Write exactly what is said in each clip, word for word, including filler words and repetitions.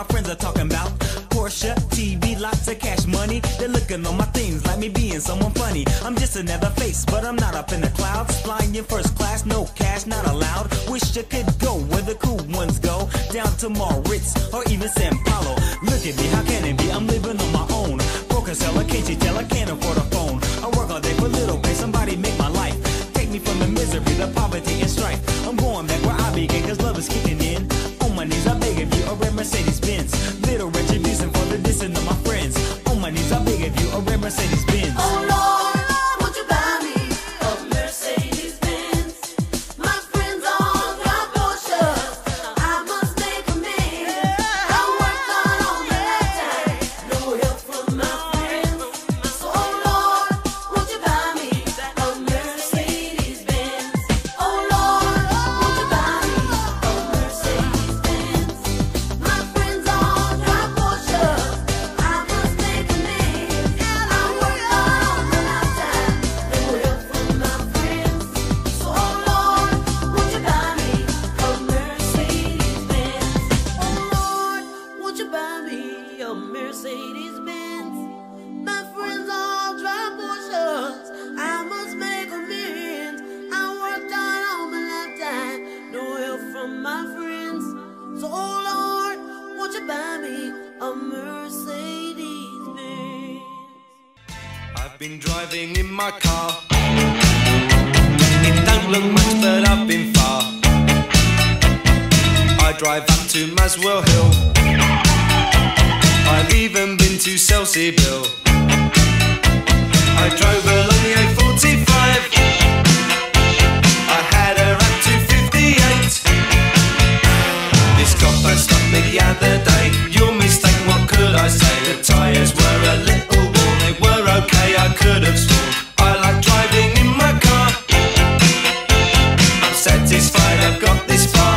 friends are talking about Porsche, T V, lots of cash money. They're looking on my things like me being someone funny. I'm just another face, but I'm not up in the clouds. Flying in first class, no cash, not allowed. Wish I could go where the cool ones go, down to Moritz or even San Paulo. Look at me, how can it be? I'm living on my own. Broken seller, can't you tell I can't afford a phone? I work all day for little pay, somebody make my life. Take me from the misery, the poverty and strife. I'm going back where I began, cause love is kicking in. On my knees, I beg of you, a red Mercedes Benz. Little retribution for the dissing of my friends. On my knees, I beg of you, a red Mercedes Benz. Oh Lord, Lord, won't you buy me a Mercedes Benz? My friends all got Porsches, I must make amends. I worked hard all my lifetime, no help from my friends. So oh Lord, won't you buy me a Mercedes Benz? Oh Lord, won't you buy me a Mercedes Benz? My friends all got Porsches, I must make amends. I worked hard all my lifetime, no help from my friends. So oh Lord, won't you buy me a Mercedes Benz? Oh Lord, won't you buy me a Mercedes Benz? My friends all drive Porsches, I must make amends. I worked hard all my lifetime, no help from my friends. So oh Lord, won't you buy me a Mercedes Benz? I've been driving in my car. It don't look much, but I've been far. I drive up to Maswell Hill. I've even been to Selseyville. I drove along the A forty-five. I had her up to fifty-eight. This copper stopped me the other day. Your mistake, what could I say? The tyres were a little worn, they were okay, I could have sworn. I like driving in my car. I'm satisfied I've got this far.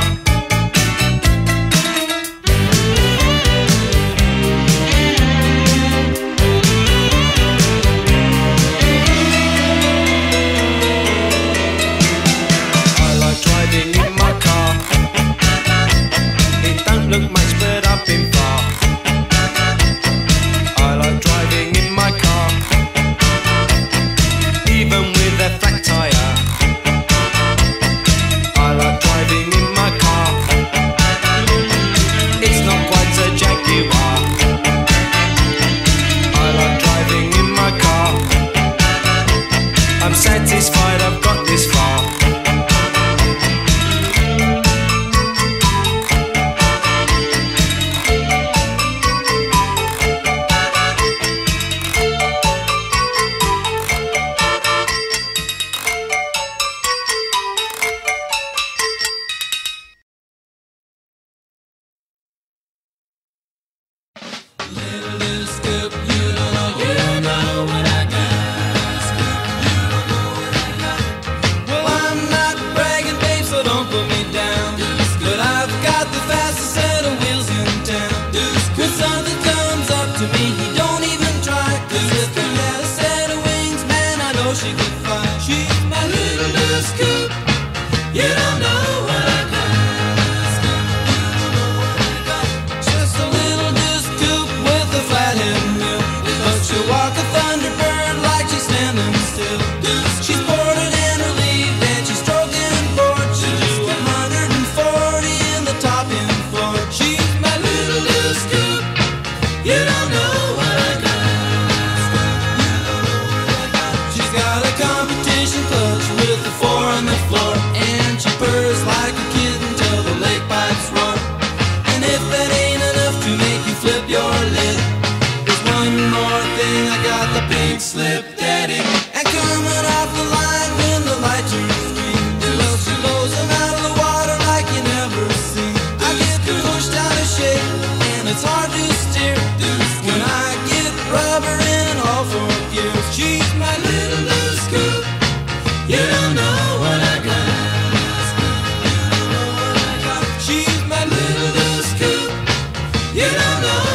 I like driving in my car. It don't look much, but I've been far. I like driving in my car, even with a flat tire. I like driving in my car. It's not quite a Jaguar. I like driving in my car. I'm satisfied I've got this far. Well, I'm not bragging, babe, so don't put me down. But I've got the fastest set of wheels in town. When something comes up to me, he don't even try. Cause if he had a set of wings, man, I know she could fly. She's my little loose coupe. You don't know what I got. Just a little loose coupe with a flathead wheel. But she'll walk a Thunderbird like she's standing still. She's boarded and relieved and she's stroking forward. She'll do one hundred forty in the top end floor. She's my little loose coupe. You don't know what I got. She's got a competition clutch with a four on the floor. And she purrs like a kitten till the lake pipes roar. And if that ain't enough to make you flip your lid, there's one more thing, I got the pink slip daddy. And coming off the line when the light turns green, well, she blows them out of the water like you never seen. I get pushed out of shape and it's hard to steer when I get rubber in all four gears. She's my little loose coupe. You don't know what I got. She's my little loose coupe. You don't know